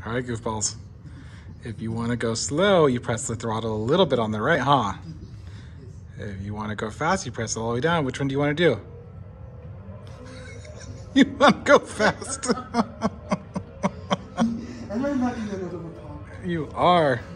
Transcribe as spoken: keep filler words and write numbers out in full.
All right, goofballs. If you want to go slow, you press the throttle a little bit on the right, huh? If you want to go fast, you press it all the way down. Which one do you want to do? You want to go fast. You are.